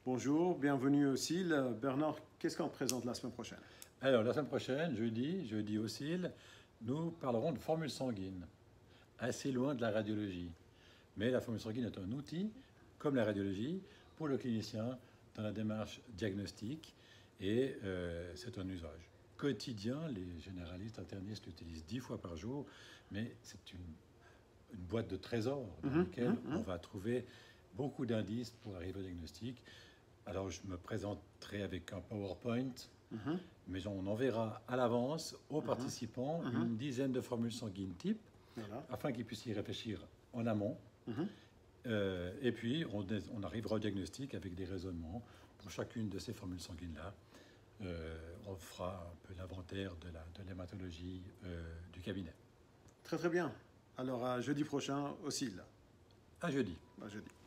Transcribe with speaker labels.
Speaker 1: Bonjour, bienvenue au CIL. Bernard, qu'est-ce qu'on présente la semaine prochaine?
Speaker 2: Alors, la semaine prochaine, jeudi au CIL, nous parlerons de formule sanguine, assez loin de la radiologie. Mais la formule sanguine est un outil, comme la radiologie, pour le clinicien dans la démarche diagnostique et c'est un usage quotidien. Les généralistes internistes l'utilisent 10 fois par jour, mais c'est une boîte de trésors dans laquelle on va trouver beaucoup d'indices pour arriver au diagnostic. Alors, je me présenterai avec un PowerPoint, mais on enverra à l'avance aux participants une dizaine de formules sanguines type, afin qu'ils puissent y réfléchir en amont. Et puis, on arrivera au diagnostic avec des raisonnements pour chacune de ces formules sanguines-là. On fera un peu l'inventaire de l'hématologie du cabinet.
Speaker 1: Très très bien. Alors à jeudi prochain au CIL.
Speaker 2: À jeudi.
Speaker 1: À jeudi.